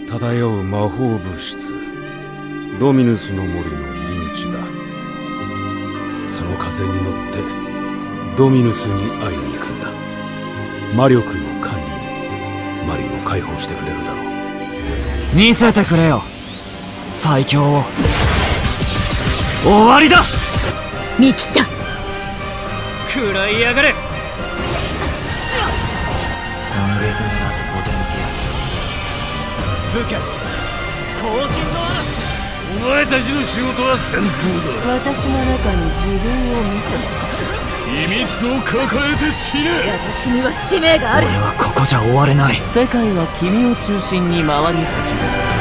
漂う魔法物質、ドミヌスの森の入り口だ。その風に乗ってドミヌスに会いに行くんだ。魔力の管理にマリを解放してくれるだろう。 見せてくれよ、最強を。終わりだ。 見切った。 食らいやがれ。サンゲスメラスポテンティア。不可光線の嵐。 お前たちの仕事は戦闘だ。 私の中に自分を見たのか。 秘密を抱えて死ね。 私には使命がある。 俺はここじゃ終われない。 世界は君を中心に回り始める。